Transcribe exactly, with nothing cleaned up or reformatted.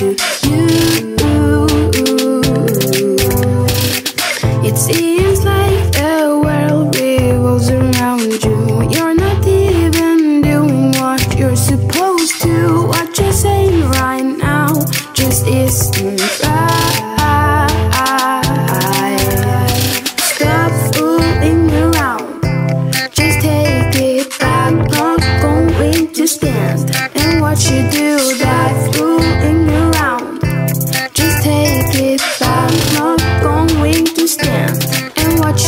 you. It seems like the world revolves around you. You're not even doing what you're supposed to. What you're saying right now just is